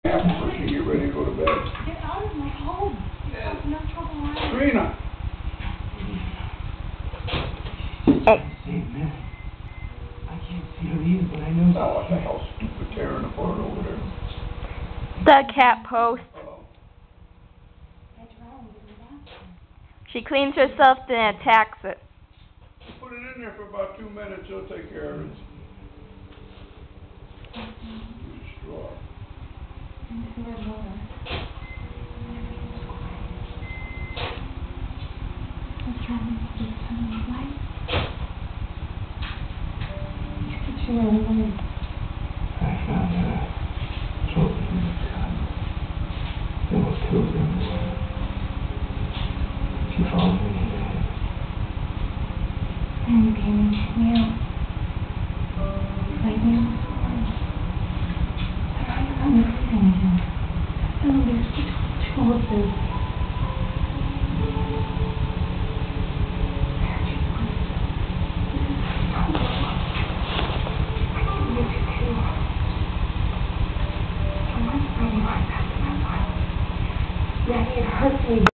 Before she get ready to go to bed. Get out of my home. There's enough trouble around. Trina! I can't see her either, but I know. Oh, what the hell, stupid tearing apart over there. The cat post. Oh. She cleans herself, then attacks it. Put it in there for about 2 minutes, she'll take care of it. Use straw. I found her choking in the tub. There were 2 of them. She followed me in there. And you came and took me out. Like me on the floor. I'm listening to you. And there's two horses. Daddy, it hurts me.